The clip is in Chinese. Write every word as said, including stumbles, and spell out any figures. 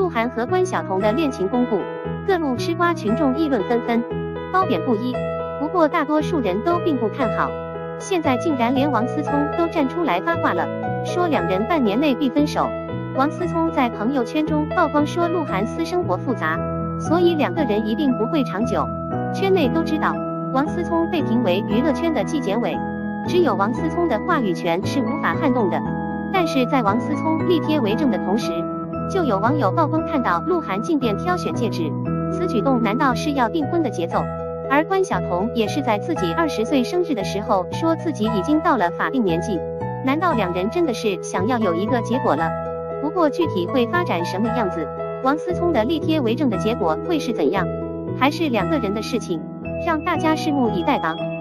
鹿晗和关晓彤的恋情公布，各路吃瓜群众议论纷纷，褒贬不一。不过大多数人都并不看好，现在竟然连王思聪都站出来发话了，说两人半年内必分手。王思聪在朋友圈中曝光说鹿晗私生活复杂，所以两个人一定不会长久。圈内都知道，王思聪被评为娱乐圈的纪检委，只有王思聪的话语权是无法撼动的。但是在王思聪力贴为证的同时，就有网友曝光看到鹿晗进店挑选戒指，此举动难道是要订婚的节奏？而关晓彤也是在自己二十岁生日的时候说自己已经到了法定年纪，难道两人真的是想要有一个结果了？不过具体会发展什么样子，王思聪的力贴为证的结果会是怎样，还是两个人的事情，让大家拭目以待吧。